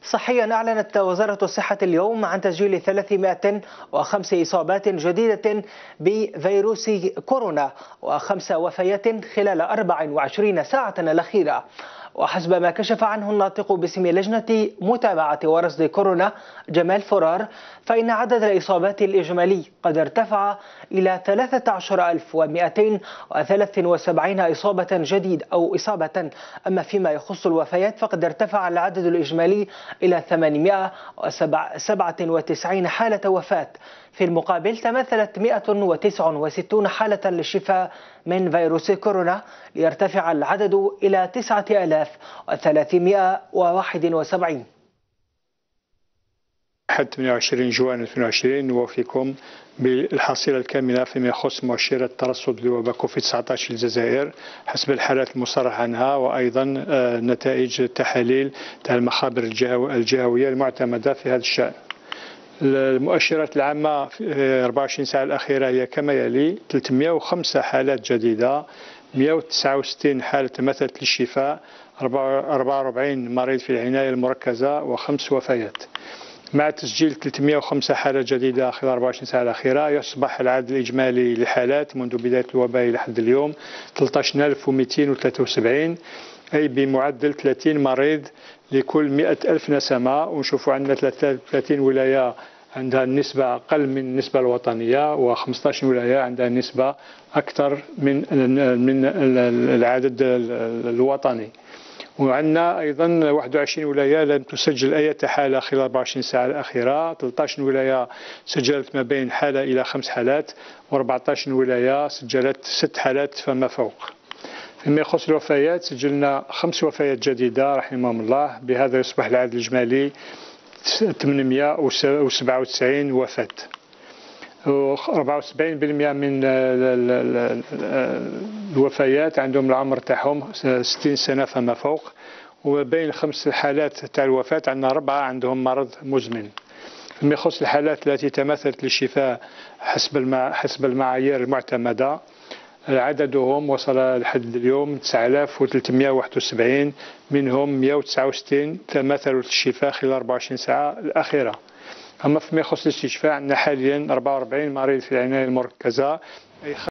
صحيا أعلنت وزارة الصحة اليوم عن تسجيل 305 إصابات جديدة بفيروس كورونا و5 وفيات خلال 24 ساعة الأخيرة. وحسب ما كشف عنه الناطق باسم لجنة متابعة ورصد كورونا جمال فرار، فإن عدد الإصابات الإجمالي قد ارتفع إلى 13273 إصابة جديدة أو إصابة. أما فيما يخص الوفيات فقد ارتفع العدد الإجمالي إلى 897 حالة وفاة، في المقابل تمثلت 169 حالة للشفاء من فيروس كورونا، ليرتفع العدد إلى 9371. 28 جوان 2020 نوافيكم بالحصيلة الكاملة فيما يخص مؤشرات الترصد لوباء كوفيد-19 في الجزائر حسب الحالات المصرح عنها، وأيضا نتائج التحاليل تاع المخابر الجهوية المعتمدة في هذا الشأن. المؤشرات العامة في 24 ساعة الأخيرة هي كما يلي: 305 حالات جديدة، 169 حالة تمثلت للشفاء، 44 مريض في العناية المركزة و5 وفيات. مع تسجيل 305 حالة جديدة خلال 24 ساعة الأخيرة، يصبح العدد الإجمالي للحالات منذ بداية الوباء لحد اليوم 13273، أي بمعدل 30 مريض لكل 100,000 نسمة. ونشوفوا عندنا 33 ولاية عندها النسبة أقل من النسبة الوطنية، و15 ولاية عندها نسبة أكثر من العدد الوطني. وعندنا أيضا 21 ولاية لم تسجل أي حالة خلال 24 ساعة الأخيرة، 13 ولاية سجلت ما بين حالة إلى 5 حالات، و14 ولاية سجلت 6 حالات فما فوق. فيما يخص الوفيات سجلنا 5 وفيات جديدة رحمهم الله، بهذا يصبح العدد الإجمالي 897 وفاة. 74% من الوفيات عندهم العمر تاعهم 60 سنة فما فوق، وبين 5 حالات تاع الوفاة عندنا 4 عندهم مرض مزمن. فيما يخص الحالات التي تمثلت للشفاء حسب المعايير المعتمدة، عددهم وصل لحد اليوم 9371، منهم 169 تمثلوا للشفاء خلال 24 ساعة الأخيرة. أما فيما يخص الاستشفاء عندنا حاليا 44 مريض في العناية المركزة،